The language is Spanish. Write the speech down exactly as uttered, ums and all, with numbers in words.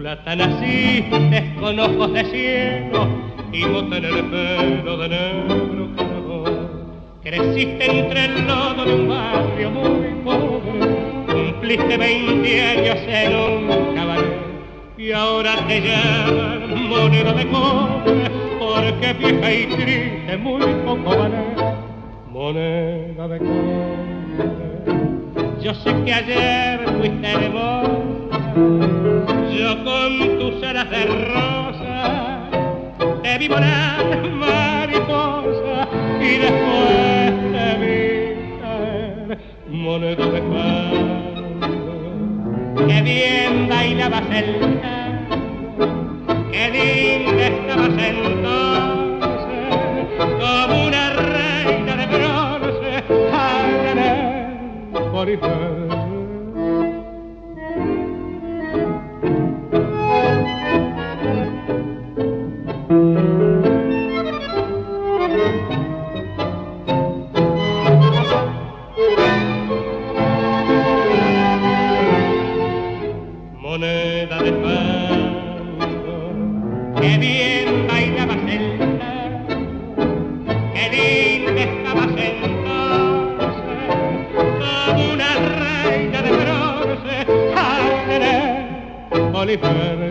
Mulata naciste con ojos de cielo y mota en el pelo de negro carbón. Creciste entre el lodo de un barrio muy pobre, cumpliste veinte años en un cabaret y ahora te llaman moneda de cobre porque vieja y triste muy poco vale. Moneda de cobre. Yo sé que ayer fuiste hermosa, yo con tus alas de rosa te vi volar mariposa y después te vi caer, moneda de fango. Qué bien bailabas el tango, qué linda estabas entonces, como una reina de bronce, al por y moneda de fango, qué bien bailabas el tango, qué linda estabas entonces, como una reina de bronce, al Oliver.